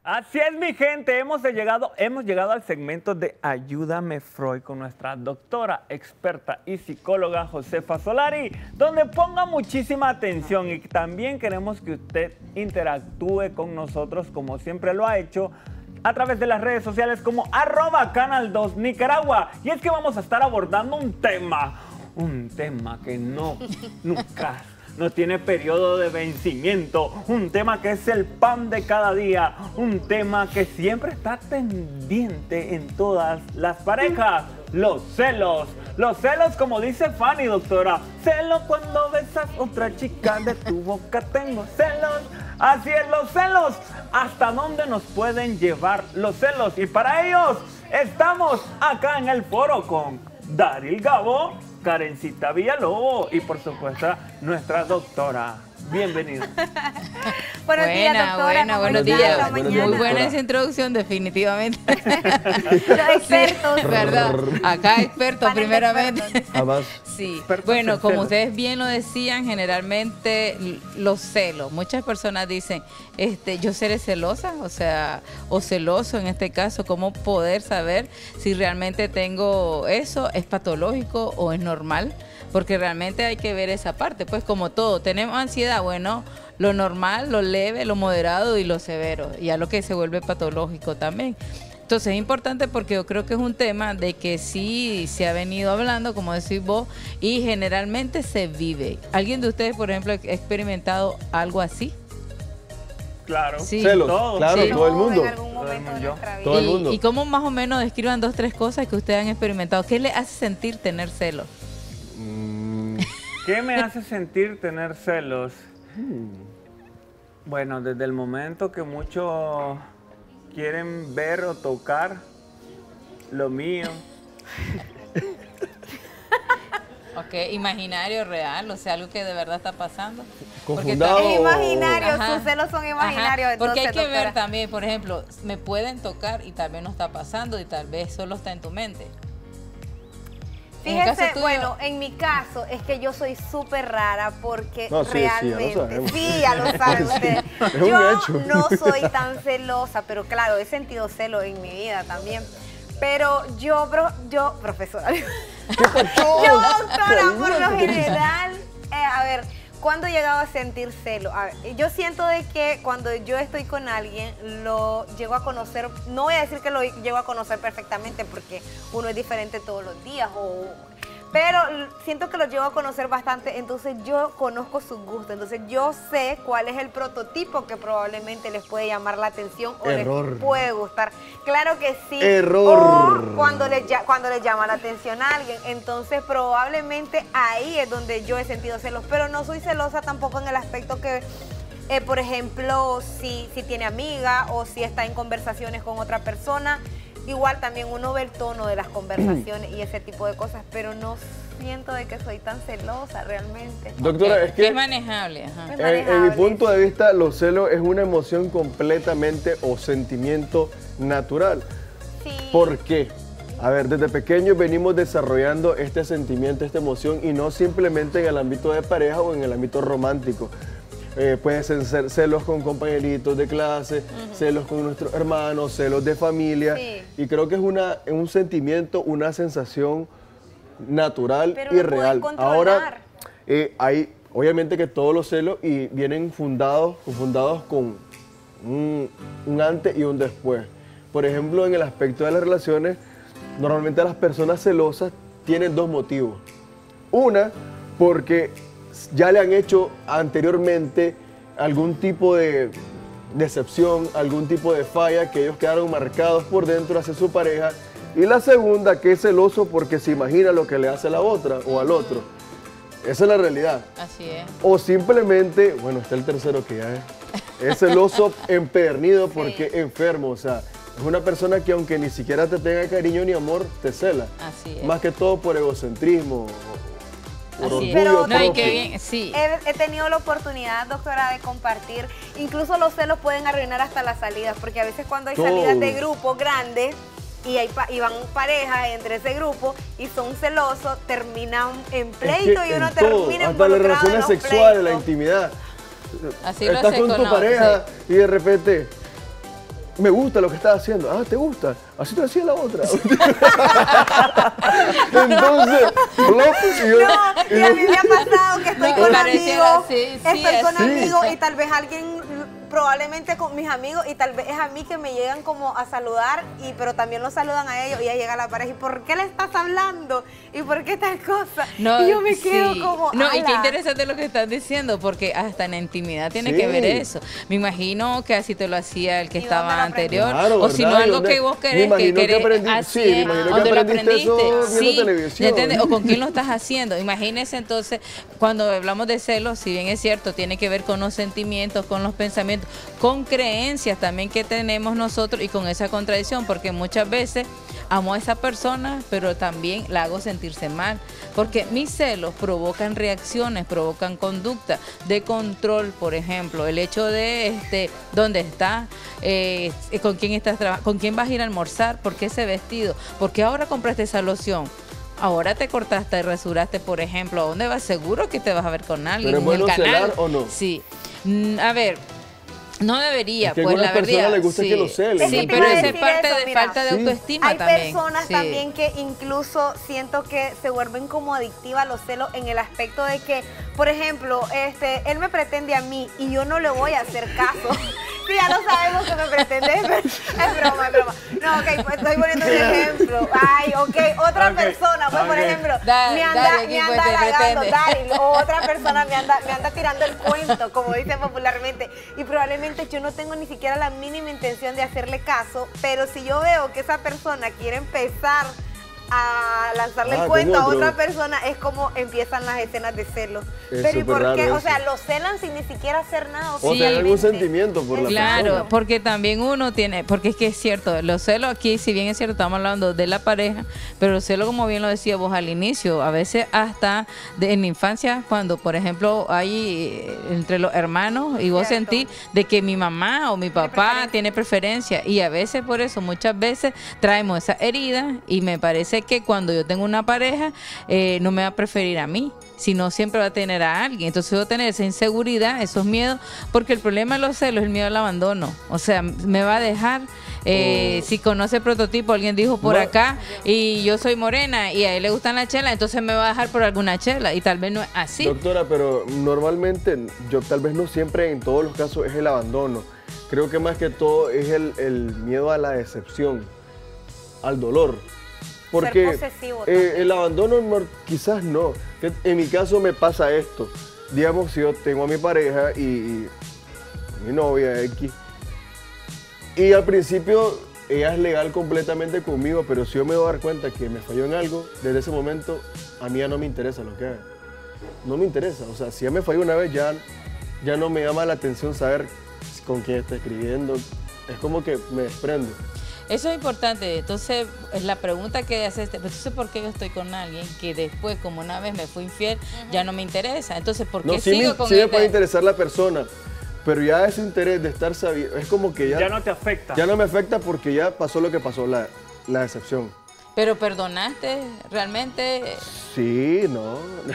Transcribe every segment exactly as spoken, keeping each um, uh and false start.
Así es, mi gente, hemos llegado, hemos llegado al segmento de Ayúdame Freud con nuestra doctora, experta y psicóloga Josefa Solari, donde ponga muchísima atención y también queremos que usted interactúe con nosotros como siempre lo ha hecho a través de las redes sociales como arroba Canal dos Nicaragua. Y es que vamos a estar abordando un tema, un tema que no, nunca... no tiene periodo de vencimiento, un tema que es el pan de cada día, un tema que siempre está pendiente en todas las parejas, los celos. Los celos, como dice Fanny, doctora, celo cuando besas otra chica, de tu boca tengo celos. Así es, los celos. ¿Hasta dónde nos pueden llevar los celos? Y para ellos estamos acá en el foro con Daryl Gabo, Karencita Villalobos y por supuesto nuestra doctora. Bienvenida. Buenos buena, días, doctora. Buena, buenos días. Buenos días. Muy buena doctora. esa introducción, definitivamente. Los expertos. Sí, ¿verdad? Acá expertos, Panel de primeramente. expertos. Sí. Expertos Bueno, en como celos. ustedes bien lo decían, generalmente los celos. Muchas personas dicen, este, yo seré celosa, o sea, o celoso en este caso. ¿Cómo poder saber si realmente tengo eso? ¿Es patológico o es normal? Porque realmente hay que ver esa parte, pues como todo, tenemos ansiedad, bueno, lo normal, lo leve, lo moderado y lo severo, y a lo que se vuelve patológico también. Entonces es importante porque yo creo que es un tema de que sí se ha venido hablando, como decís vos, y generalmente se vive. ¿Alguien de ustedes, por ejemplo, ha experimentado algo así? Claro. Sí. Celos, Todo. claro, Sí. todo el mundo. En algún momento de Yo. nuestra vida. Todo el Y- mundo. ¿Y cómo más o menos describan dos, tres cosas que ustedes han experimentado? ¿Qué le hace sentir tener celos? Mm, ¿Qué me hace sentir tener celos? Bueno, desde el momento que muchos quieren ver o tocar lo mío. Ok, imaginario, real, o sea, algo que de verdad está pasando. Porque Confundado. también- Es imaginario, Ajá. sus celos son imaginarios. Ajá, porque hay entonces, que ver doctora. también, por ejemplo, me pueden tocar y tal vez no está pasando y tal vez solo está en tu mente. En el Fíjese, caso tuyo- bueno, en mi caso es que yo soy súper rara porque No, sí, sí, ya lo realmente, sabemos. sí, ya lo saben ustedes. Es un Yo hecho. no soy tan celosa, pero claro, he sentido celo en mi vida también. Pero yo, bro, yo, profesora, yo, doctora, por lo general, eh, a ver, ¿cuándo he llegado a sentir celo? A ver, yo siento de que cuando yo estoy con alguien, lo llego a conocer, no voy a decir que lo llego a conocer perfectamente porque uno es diferente todos los días, o, pero siento que lo llego a conocer bastante, entonces yo conozco sus gustos, entonces yo sé cuál es el prototipo que probablemente les puede llamar la atención o Error. les puede gustar. Claro que sí. Error. O cuando les, ya- cuando les llama la atención a alguien, entonces probablemente ahí es donde yo he sentido celos, pero no soy celosa tampoco en el aspecto que, eh, por ejemplo, si, si tiene amiga o si está en conversaciones con otra persona, igual también uno ve el tono de las conversaciones y ese tipo de cosas, pero no siento de que soy tan celosa realmente. Doctora, Ok, es que es manejable, ajá. Es en, en mi manejable. punto de vista, los celos es una emoción completamente o sentimiento natural. Sí. ¿Por qué? A ver, desde pequeños venimos desarrollando este sentimiento, esta emoción, y no simplemente en el ámbito de pareja o en el ámbito romántico. Eh, pueden ser celos con compañeritos de clase, celos con nuestros hermanos, celos de familia. Sí. Y creo que es una, es un sentimiento, una sensación natural Pero y lo pueden real. controlar. Ahora, eh, hay obviamente que todos los celos y vienen fundados, fundados con un, un antes y un después. Por ejemplo, en el aspecto de las relaciones, normalmente las personas celosas tienen dos motivos. Una, porque ya le han hecho anteriormente algún tipo de decepción, algún tipo de falla que ellos quedaron marcados por dentro hacia su pareja. Y la segunda, que es celoso porque se imagina lo que le hace a la otra o al otro. Esa es la realidad. Así es. O simplemente, bueno, está el tercero que ya es, es celoso empedernido porque enfermo, o sea, es una persona que aunque ni siquiera te tenga cariño ni amor, te cela. Así es. Más que todo por egocentrismo, por Así orgullo es. Pero- No, y propio. qué bien, sí. He, he tenido la oportunidad, doctora, de compartir. Incluso los celos pueden arruinar hasta las salidas, porque a veces cuando hay Todo. salidas de grupo grandes y, hay pa- y van parejas entre ese grupo y son celosos, terminan en Es pleito que y uno en todo, termina hasta las involucrado en relaciones los sexuales, la pleitos. intimidad. Así lo Estás hace con con tu la- pareja y de repente me gusta lo que estás haciendo. Ah, ¿te gusta? Así te hacía la otra. Entonces, flop, y yo, No, y a mí me ha pasado que estoy No, con pareciera amigos, así, sí, estoy con así. amigos y tal vez alguien, probablemente con mis amigos, y tal vez es a mí que me llegan como a saludar, y pero también los saludan a ellos, y ya llega la pareja, ¿y por qué le estás hablando? ¿Y por qué tal cosa? No, y yo me quedo sí. como, No, y qué "Ala". interesante lo que estás diciendo, porque hasta en la intimidad tiene Sí. que ver eso. Me imagino que así te lo hacía el que ¿Y dónde estaba lo aprendí? anterior. Claro, o si no, ¿verdad? ¿Y algo dónde- que vos me querés, que imagino que querés aprendí- así sí, me es. imagino que ¿Dónde lo aprendiste eso aprendiste? viendo Sí, televisión. ¿entiendes? O con quién lo estás haciendo. Imagínese entonces, cuando hablamos de celos, si bien es cierto, tiene que ver con los sentimientos, con los pensamientos, con creencias también que tenemos nosotros y con esa contradicción, porque muchas veces amo a esa persona, pero también la hago sentirse mal, porque mis celos provocan reacciones, provocan conducta de control, por ejemplo, el hecho de este, dónde estás, eh, con quién estás trabajando, con quién vas a ir a almorzar, por qué ese vestido, por qué ahora compraste esa loción. Ahora te cortaste y rasuraste, por ejemplo, ¿a dónde vas? Seguro que te vas a ver con alguien ¿Pero es en bueno el canal. celar o no? Sí. Mm, a ver, no debería, Es que a pues algunas la personas verdad. les gusta sí. que lo celen, Sí, Es que te pero iba a esa es decir parte eso, de mira. falta de Sí. autoestima Hay también. personas Sí. también que incluso siento que se vuelven como adictivas a los celos en el aspecto de que, por ejemplo, este, él me pretende a mí y yo no le voy a hacer caso. Sí, ya lo sabemos que me pretende, es broma, es broma. No, ok, pues estoy poniendo un ejemplo. Ay, ok, otra Ok, persona, pues por ok. ejemplo, Da- me anda, Dari aquí, me pues, anda te halagando, pretende. Dari, o otra persona me anda, me anda tirando el cuento, como dicen popularmente, y probablemente yo no tengo ni siquiera la mínima intención de hacerle caso, pero si yo veo que esa persona quiere empezar a lanzarle Ah, el cuento a con otro. otra persona, es como empiezan las escenas de celos. Es Pero ¿y súper por raro qué? O eso. sea, lo celan sin ni siquiera hacer nada. O tener algún oficialmente. sentimiento por la Claro, persona. porque también uno tiene, porque es que es cierto, los celos aquí, si bien es cierto, estamos hablando de la pareja, pero los celos, como bien lo decía vos al inicio, a veces hasta de, en la infancia, cuando por ejemplo hay eh, entre los hermanos y vos Cierto. sentís de que mi mamá o mi papá preferencia. tiene preferencia, y a veces por eso, muchas veces traemos esa herida, y me parece que cuando yo tengo una pareja, eh, no me va a preferir a mí, sino siempre va a tener a alguien. Entonces voy a tener esa inseguridad, esos miedos, porque el problema de los celos es el miedo al abandono. O sea, me va a dejar, eh, Oh. si conoce el prototipo, alguien dijo por Ma- acá, y yo soy morena, y a él le gustan las chelas, entonces me va a dejar por alguna chela, y tal vez no es así. Doctora, pero normalmente, yo tal vez no siempre en todos los casos es el abandono. Creo que más que todo es el, el miedo a la decepción, al dolor. Porque posesivo eh, también. el abandono no- quizás no. Que En mi caso me pasa esto. Digamos, si yo tengo a mi pareja y, y mi novia X, y al principio ella es legal completamente conmigo, pero si yo me doy a dar cuenta que me falló en algo, desde ese momento a mí ya no me interesa lo que haga. No me interesa. O sea, si ya me falló una vez, ya, ya no me llama la atención saber con quién está escribiendo. Es como que me desprendo. Eso es importante. Entonces, es la pregunta que haces, entonces, ¿por qué yo estoy con alguien que después, como una vez me fue infiel, ya no me interesa? Entonces, ¿por qué No, sí sigo me, con sí me este- puede interesar la persona, pero ya ese interés de estar sabiendo, es como que ya, Ya no te afecta. ya no me afecta porque ya pasó lo que pasó, la, la decepción. Pero perdonaste realmente. Sí, no.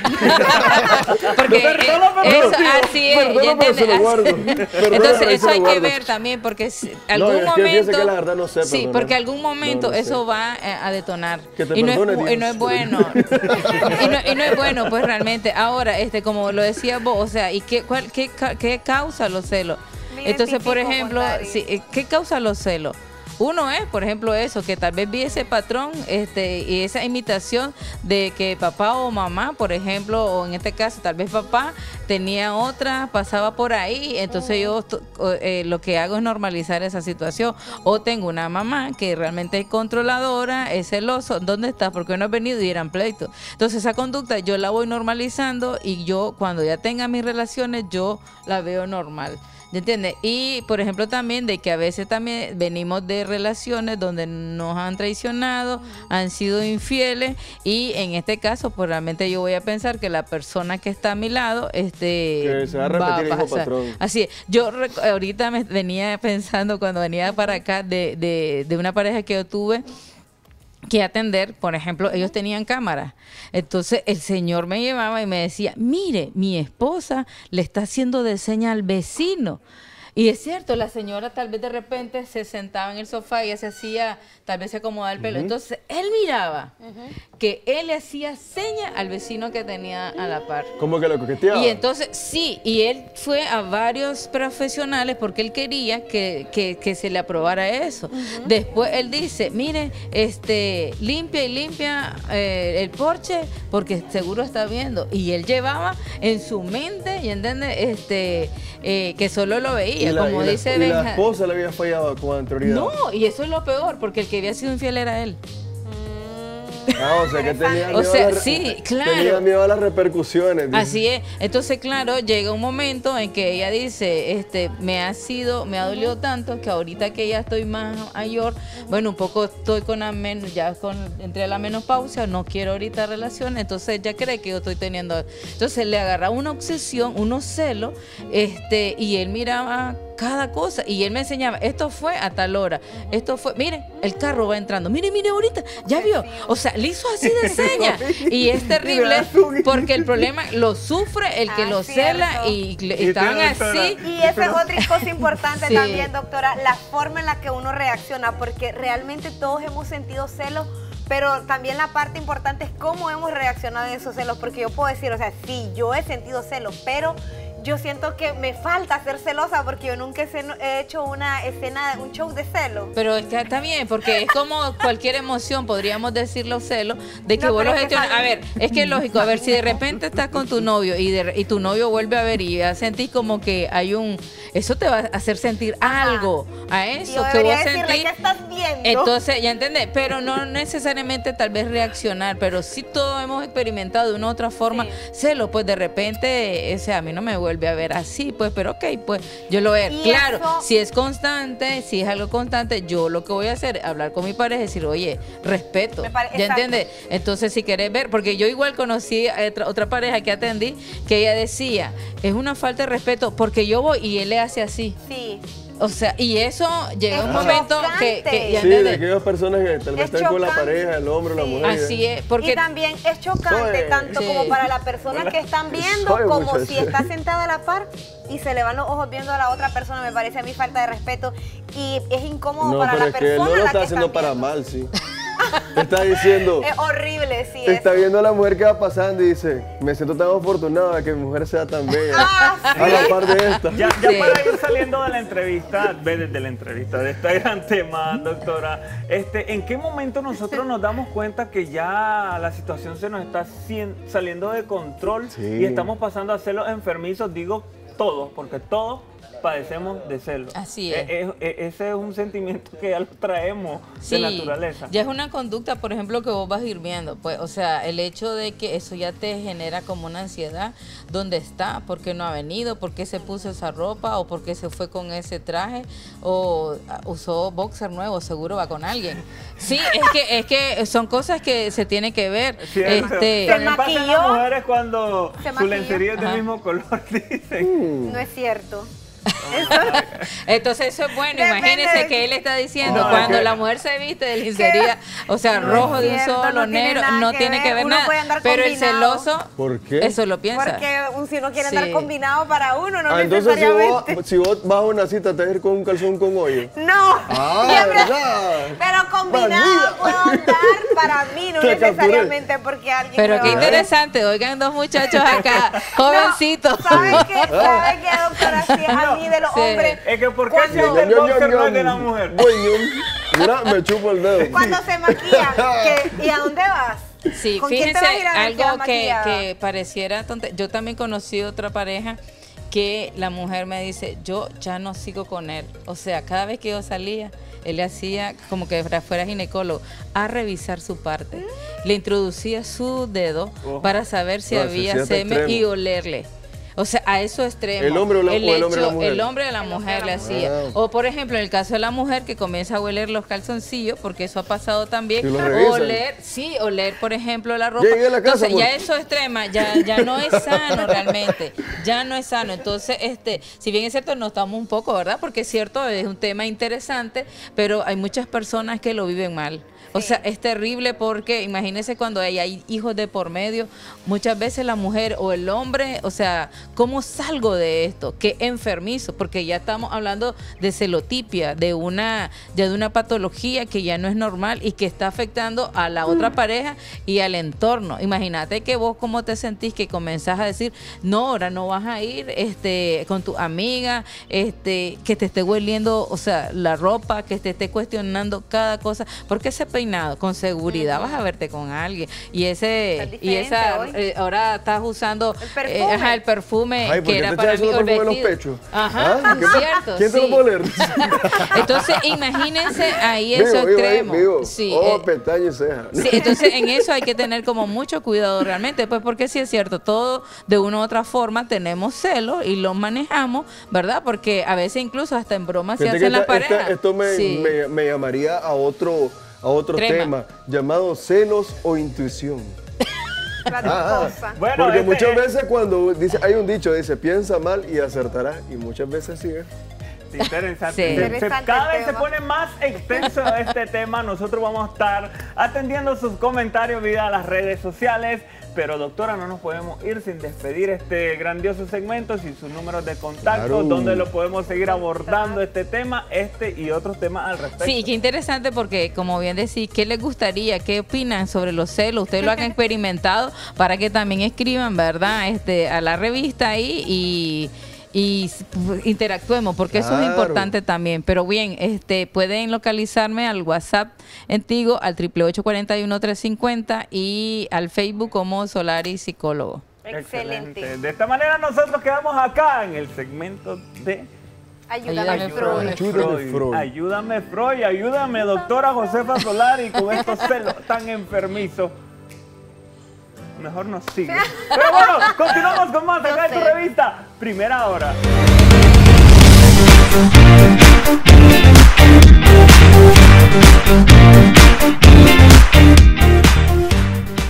Porque Perdona, eh, pero eso sí, así es. perdona, ¿ya pero se lo entiendes? guardo. Así- Perdona, Entonces, pero eso se lo hay que guardo. ver también, porque si- No, algún es que fíjese momento. que la verdad no sé Sí, perdonar. porque algún momento No, no sé. eso va eh, a detonar. Que te y, no es, perdone, bu- y no es Dios. bueno. y, no, y no es bueno, pues realmente. Ahora, este, como lo decía vos, o sea, ¿y qué, cuál, qué, ca- qué causa los celos? Me Entonces, por identifico con ejemplo, Dari. sí, eh, ¿qué causa los celos? Uno es, por ejemplo, eso, que tal vez vi ese patrón este, y esa imitación de que papá o mamá, por ejemplo, o en este caso tal vez papá, tenía otra, pasaba por ahí, entonces yo to- o, eh, lo que hago es normalizar esa situación. O tengo una mamá que realmente es controladora, es celoso, ¿dónde estás? ¿Por qué no has venido? Y eran pleitos. Entonces esa conducta yo la voy normalizando y yo cuando ya tenga mis relaciones yo la veo normal. ¿Me entiendes? Y, por ejemplo, también de que a veces también venimos de relaciones donde nos han traicionado, han sido infieles, y en este caso, pues realmente yo voy a pensar que la persona que está a mi lado, este, Que se va a repetir el mismo patrón. Así es. Yo rec- ahorita me venía pensando cuando venía para acá de, de, de una pareja que yo tuve que atender, por ejemplo, ellos tenían cámaras. Entonces el señor me llevaba y me decía, mire, mi esposa le está haciendo de seña al vecino. Y es cierto, la señora tal vez de repente se sentaba en el sofá y ella se hacía, tal vez se acomodaba el pelo. Uh-huh. Entonces él miraba uh-huh. que él le hacía seña al vecino que tenía a la par. ¿Cómo que lo coqueteaba? Y entonces, sí, y él fue a varios profesionales porque él quería que, que, que se le aprobara eso. Uh-huh. Después él dice, mire, este, limpia y limpia eh, el porche porque seguro está viendo. Y él llevaba en su mente, ¿y entiende? Este, eh, que solo lo veía, la, como y dice la, Benja. Y la esposa le había fallado con anterioridad. No, y eso es lo peor, porque el que había sido infiel era él. Ah, o sea que tenía miedo, o sea, a, la, sí, claro. tenía miedo a las repercusiones. Dice. Así es. Entonces, claro, llega un momento en que ella dice, este, me ha sido, me ha dolido tanto que ahorita que ya estoy más mayor, bueno, un poco estoy con la men, ya con entre la menopausia, no quiero ahorita relaciones, entonces ella cree que yo estoy teniendo. Entonces le agarra una obsesión, unos celos, este, y él miraba cada cosa y él me enseñaba, esto fue a tal hora, esto fue, mire, el carro va entrando, mire, mire ahorita, ya vio, o sea, le hizo así de seña y es terrible porque el problema lo sufre el que ah, lo cierto. cela y, y estaban así. Y esa es otra cosa importante sí. también, doctora, la forma en la que uno reacciona, porque realmente todos hemos sentido celos, pero también la parte importante es cómo hemos reaccionado en esos celos, porque yo puedo decir, o sea, sí, yo he sentido celos, pero yo siento que me falta ser celosa porque yo nunca he hecho una escena, un show de celos. Pero es que está bien, porque es como cualquier emoción, podríamos decir los celos, de que no, vos lo gestionas. que a ver, es que es lógico, a ver, si de repente estás con tu novio y, de, y tu novio vuelve a ver y ya sentís como que hay un... Eso te va a hacer sentir Ajá. algo a eso yo que vos decirle, sentís. ¿qué estás viendo? Entonces, ya entendés, pero no necesariamente tal vez reaccionar, pero sí todos hemos experimentado de una u otra forma sí. celos, pues de repente, o sea, a mí no me vuelve a ver así, pues, pero ok, pues yo lo veo. Claro, eso? si es constante, si es algo constante, yo lo que voy a hacer es hablar con mi pareja y decir, oye, respeto, ¿ya entiendes? Entonces, si querés ver, porque yo igual conocí a otra, otra pareja que atendí, que ella decía, es una falta de respeto, porque yo voy y él le hace así. Sí. O sea, y eso llega es un momento que, que ya sí, de aquellas personas que tal vez están con la pareja, el hombre o la sí. mujer. Así es, porque y también es chocante soy, tanto sí. como para la persona Hola. que están viendo, Soy como muchacha. si está sentada a la par y se le van los ojos viendo a la otra persona. Me parece a mí falta de respeto y es incómodo No, para pero la es que él persona. no lo a la está que haciendo están para viendo. mal, sí. Te está diciendo, Es horrible, sí. te está eso. viendo a la mujer que va pasando y dice, me siento tan afortunado de que mi mujer sea tan bella. Ah, A la par de esta. Ya, ya Sí. para ir saliendo de la entrevista, ve desde la entrevista de este gran tema, doctora, este, ¿en qué momento nosotros nos damos cuenta que ya la situación se nos está cien, saliendo de control Sí. y estamos pasando a celos enfermizos? Digo todos, porque todos padecemos de celos. Así es. E- e- e- ese es un sentimiento que ya lo traemos sí, de naturaleza. ya es una conducta, por ejemplo, que vos vas a ir viendo, pues, o sea, el hecho de que eso ya te genera como una ansiedad, ¿dónde está? ¿Por qué no ha venido? ¿Por qué se puso esa ropa? ¿O por qué se fue con ese traje? ¿O usó boxer nuevo? Seguro va con alguien. Sí, es que es que son cosas que se tienen que ver. Cierto. Este, También pasa en maquilló. las mujeres cuando Se su maquilló. lencería es del Ajá. mismo color, dicen. No es cierto. Entonces eso es bueno, Depende imagínense de- que él está diciendo, No, cuando que- la mujer se viste de lencería, o sea, No es rojo de un cierto, solo, no tiene negro, nada no que tiene que ver, ver uno nada, puede andar pero el combinado. celoso, ¿Por qué? eso lo piensa. Porque un, si uno quiere Sí. andar combinado para uno, no Ah, entonces si necesariamente. vos, si vos vas a una cita, te vas a ir con un calzón con hoyo. No, Ah, siempre- ¿verdad? pero combinado Bandida. puedo andar para mí, no Te capturé. necesariamente porque alguien Pero me qué va a ver. interesante, oigan dos muchachos acá, jovencitos. No, ¿sabe qué? ¿Sabe qué, doctora? Sí, a mí de los Sí. hombres, Es que ¿por qué Cuando- si el boxer no es de la mujer? Ñom. Mira, me chupo el dedo. cuando se maquilla, que- ¿y a dónde vas? Sí, ¿Con quién te fíjense, vas a ir a ver que algo va que, maquillada? que pareciera tonto. Yo también conocí otra pareja que la mujer me dice, yo ya no sigo con él. O sea, cada vez que yo salía, él le hacía como que fuera ginecólogo a revisar su parte. Mm. Le introducía su dedo Oh. para saber si No, había eso sí está semen y extremo. olerle. O sea, a eso extremo. ¿El hombre o la- o el hombre de la mujer? El hombre de la mujer le hacía. Ah. O por ejemplo, en el caso de la mujer que comienza a oler los calzoncillos, porque eso ha pasado también. Y los revisan. Oler, sí, oler, por ejemplo, la ropa. Llegué a la casa, Entonces, amor. ya eso extrema, ya, ya no es sano realmente. Ya no es sano. Entonces, este, si bien es cierto, nos estamos un poco, ¿verdad? Porque es cierto, es un tema interesante, pero hay muchas personas que lo viven mal. O sea, es terrible porque imagínense cuando hay, hay hijos de por medio, muchas veces la mujer o el hombre, o sea, ¿cómo salgo de esto? ¿Qué enfermizo? Porque ya estamos hablando de celotipia, de una, de una patología que ya no es normal y que está afectando a la otra mm. pareja y al entorno. Imagínate que vos cómo te sentís que comenzás a decir, no, ahora no vas a ir este, con tu amiga, este, que te esté hueliendo, o sea, la ropa, que te esté cuestionando cada cosa. Porque ese peinado, con seguridad, mm. vas a verte con alguien. Y ese, y esa, eh, ahora estás usando el perfume, eh, ajá, el perfume Ay, que era te para mí, el vestido. los pechos? Ajá, ¿Ah? cierto. ¿Quién sí. te lo puede leer? Entonces, imagínense ahí eso vivo, extremo. Vivo, vivo. Sí, oh, eh, pestaña y ceja. Sí, entonces en eso hay que tener como mucho cuidado realmente, pues porque sí es cierto, todo de una u otra forma tenemos celos y los manejamos, ¿verdad? Porque a veces incluso hasta en broma se hacen las parejas. Esto me, sí. me, me llamaría a otro, a otro tema llamado celos o intuición. Ah, bueno, porque este muchas es... veces cuando dice, hay un dicho, dice, piensa mal y acertarás, y muchas veces sí es. Interesante. Sí. Se, se, Interesante cada vez tema. se pone más extenso este tema. Nosotros vamos a estar atendiendo sus comentarios vía las redes sociales. Pero doctora, no nos podemos ir sin despedir este grandioso segmento, sin sus números de contacto, claro. donde lo podemos seguir abordando este tema, este y otros temas al respecto. Sí, qué interesante porque, como bien decís, ¿qué les gustaría? ¿Qué opinan sobre los celos? Ustedes lo han experimentado para que también escriban, ¿verdad? Este, a la revista ahí y... y interactuemos, porque claro. eso es importante también. Pero bien, este pueden localizarme al WhatsApp en Tigo al triple ocho cuarenta y uno tres cincuenta y al Facebook como Solari Psicólogo. Excelente. Excelente. De esta manera nosotros quedamos acá en el segmento de Ayúdame, Ayúdame Freud. Ayúdame, Freud. Ayúdame, Freud. Ayúdame, doctora Josefa Solari, con estos celos tan enfermizos. Mejor nos sigue. Pero bueno, continuamos con más acá en tu revista Primera Hora.